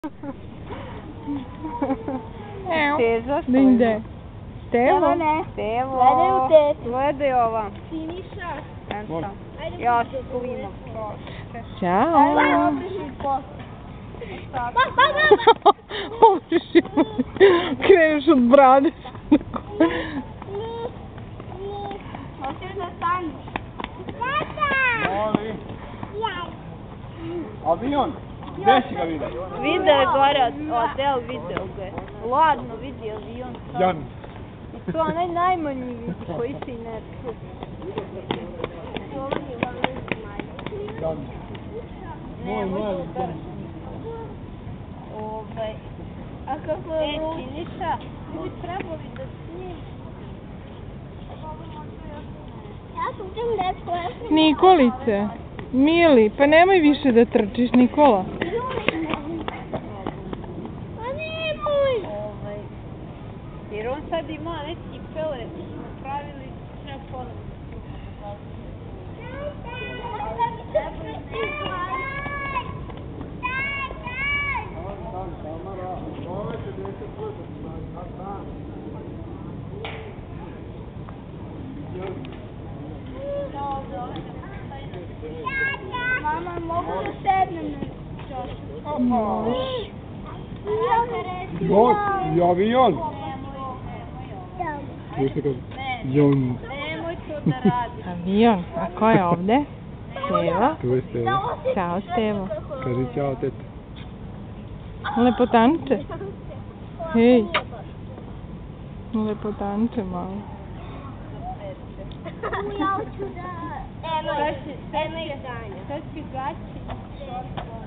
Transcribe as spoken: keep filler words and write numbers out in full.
Teža što Ide. je? Stevo? Ne. Stevo. Gledaj u tetu. Gledaj ova. Siniša. Enca. Ja se slima. Ćao. Ajde, obriši posle. Pa, pa, pa. Obriši. Kreneš od brade. Hoćeš da staneš? Tata! Molim. Avion. Gde si ga vidio? Video je gore, odel video ga je. Ladno vidi avion. Jan. I to onaj najmanji vidi koji se i ne čuje. Jan. Ne, Moj mali da. Jan. Ovaj. A kako je ruč? E, Siniša, ti bi trebali da snimi. Ja sam tim dečko, ja sam... Nikolice. Mili, pa nemoj više da trčiš, Nikola. Pa nemoj! Ovaj. Jer on sad ima neki pelet, napravili sve ponovno. Mama, mogu da sednem na čošku? Možeš. Bot i avion. Čuš se kaže? Jon. Nemoj to da radiš. Avion. A ko je ovde? Steva. Tu je Stevo. Ćao, Stevo. Kaži ćao, teta. Lepotanče. Hej. Lepotanče malo. Ja hoću da... Eno je, eno je ganja. Sad će gaći.